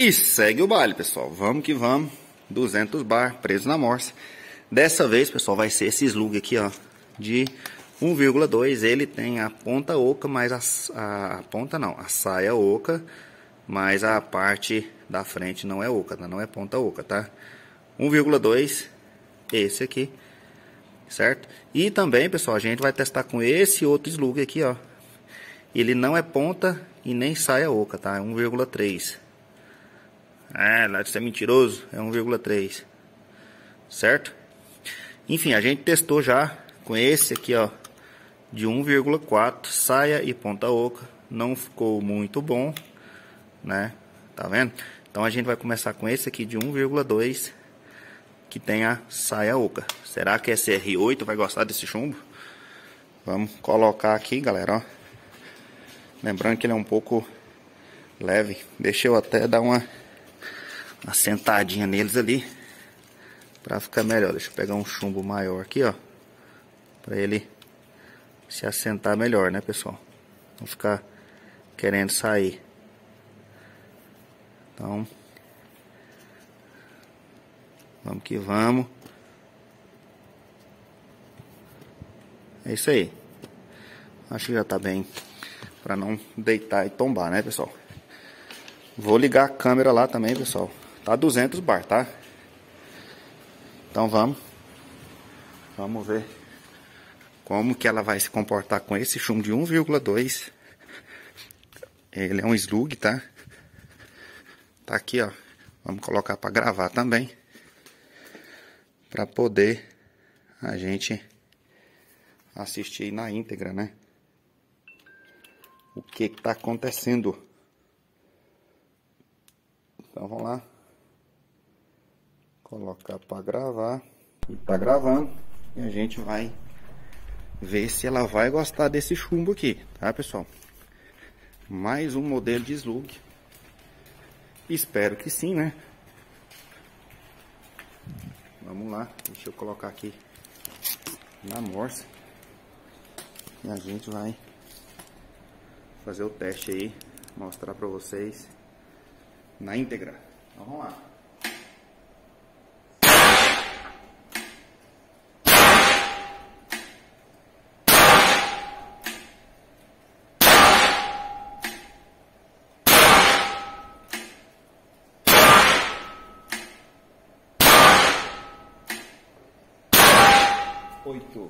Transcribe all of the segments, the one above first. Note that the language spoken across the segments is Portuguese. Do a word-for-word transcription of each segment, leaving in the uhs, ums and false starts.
E segue o baile, pessoal. Vamos que vamos. duzentos bar, preso na morsa. Dessa vez, pessoal, vai ser esse slug aqui, ó, de um vírgula dois. Ele tem a ponta oca, mas a, a, a ponta não, a saia oca, mas a parte da frente não é oca, não é ponta oca, tá? um vírgula dois, esse aqui, certo? E também, pessoal, a gente vai testar com esse outro slug aqui, ó. Ele não é ponta e nem saia oca, tá? É um vírgula três. Ah, lá de ser mentiroso, é um vírgula três, certo? Enfim, a gente testou já com esse aqui, ó, de um vírgula quatro, saia e ponta oca. Não ficou muito bom, né? Tá vendo? Então a gente vai começar com esse aqui de um vírgula dois, que tem a saia oca. Será que esse R oito vai gostar desse chumbo? Vamos colocar aqui, galera, ó. Lembrando que ele é um pouco leve. Deixa eu até dar uma uma sentadinha neles ali para ficar melhor. Deixa eu pegar um chumbo maior aqui, ó, para ele se assentar melhor, né, pessoal? Não ficar querendo sair. Então, vamos que vamos. É isso aí. Acho que já tá bem para não deitar e tombar, né, pessoal? Vou ligar a câmera lá também, pessoal. Tá duzentos bar, tá? Então vamos. Vamos ver como que ela vai se comportar com esse chumbo de um vírgula dois. Ele é um slug, tá? Tá aqui, ó. Vamos colocar para gravar também, para poder a gente assistir na íntegra, né? O que que tá acontecendo. Então vamos lá. Colocar para gravar. E tá gravando. E a gente vai ver se ela vai gostar desse chumbo aqui, tá, pessoal? Mais um modelo de slug. Espero que sim, né? Vamos lá. Deixa eu colocar aqui na morsa. E a gente vai fazer o teste aí. Mostrar para vocês na íntegra. Então vamos lá. Oito.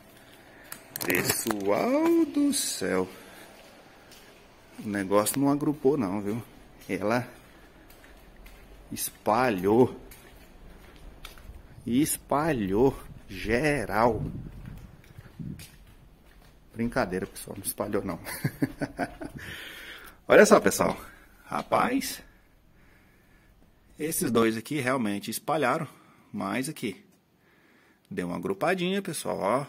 Pessoal do céu, o negócio não agrupou não, viu? Ela espalhou, espalhou geral. Brincadeira, pessoal, não espalhou não. Olha só, pessoal, rapaz, esses dois aqui realmente espalharam, mas aqui deu uma agrupadinha, pessoal, ó.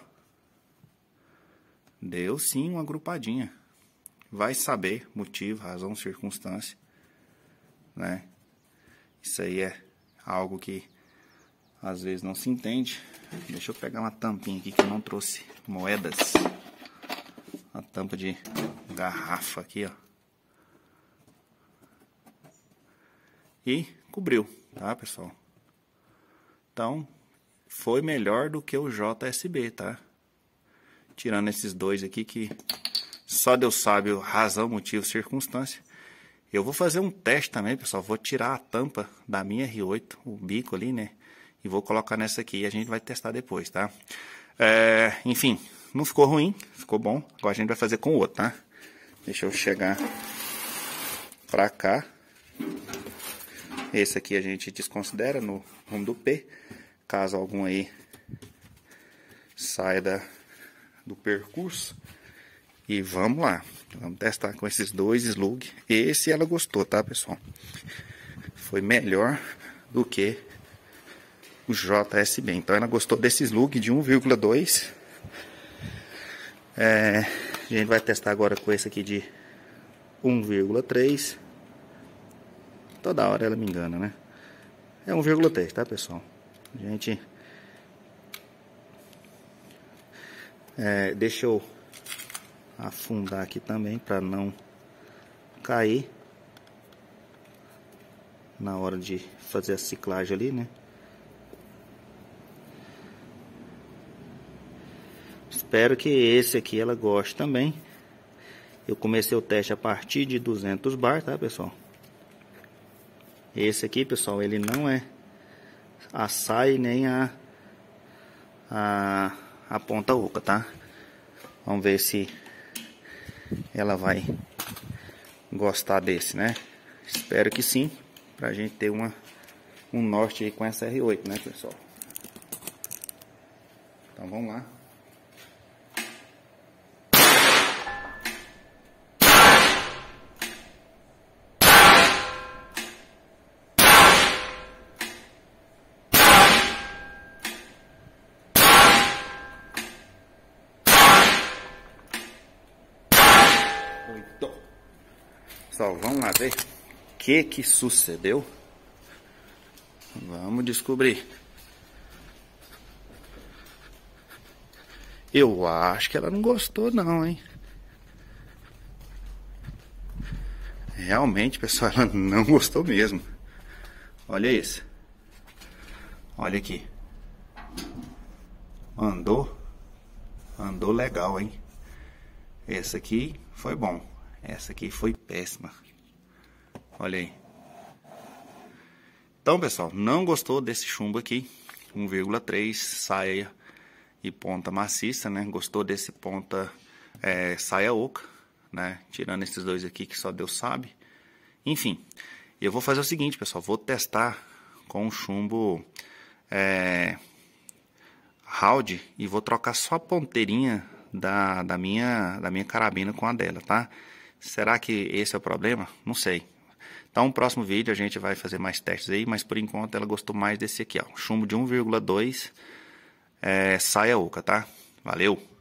Deu sim uma agrupadinha. Vai saber motivo, razão, circunstância, né? Isso aí é algo que às vezes não se entende. Deixa eu pegar uma tampinha aqui que eu não trouxe moedas. Uma tampa de garrafa aqui, ó. E cobriu, tá, pessoal? Então, foi melhor do que o J S B, tá? Tirando esses dois aqui que só Deus sabe a razão, motivo, circunstância. Eu vou fazer um teste também, pessoal. Vou tirar a tampa da minha R oito, o bico ali, né? E vou colocar nessa aqui e a gente vai testar depois, tá? É, enfim, não ficou ruim, ficou bom. Agora a gente vai fazer com o outro, tá? Deixa eu chegar pra cá. Esse aqui a gente desconsidera no rumo do P. Caso algum aí saia da, do percurso. E vamos lá. Vamos testar com esses dois slug. Esse ela gostou, tá, pessoal? Foi melhor do que o J S B. Então ela gostou desse slug de um vírgula dois. É, a gente vai testar agora com esse aqui de um vírgula três. Toda hora ela me engana, né? É um vírgula três, tá, pessoal? A gente... É, deixa eu afundar aqui também para não cair. na hora de fazer a ciclagem ali, né? Espero que esse aqui ela goste também. Eu comecei o teste a partir de duzentos bar, tá, pessoal? Esse aqui, pessoal, ele não é a sai nem a, a, a ponta oca, tá? Vamos ver se ela vai gostar desse, né? Espero que sim, pra gente ter uma, um norte aí com essa R oito, né, pessoal? Então vamos lá. Pessoal, vamos lá ver o que que sucedeu. Vamos descobrir. Eu acho que ela não gostou não, hein? Realmente, pessoal, ela não gostou mesmo. Olha isso. Olha aqui. Andou. Andou legal, hein? Essa aqui foi bom. Essa aqui foi péssima. Olha aí. Então, pessoal, não gostou desse chumbo aqui. um vírgula três, saia e ponta maciça, né? Gostou desse ponta é, saia oca, né? Tirando esses dois aqui que só Deus sabe. Enfim, eu vou fazer o seguinte, pessoal. Vou testar com o chumbo é, round e vou trocar só a ponteirinha da, da, minha, da minha carabina com a dela, tá? Será que esse é o problema? Não sei. Então, no próximo vídeo a gente vai fazer mais testes aí, mas por enquanto ela gostou mais desse aqui, ó. Chumbo de um vírgula dois, é, saia oca, tá? Valeu!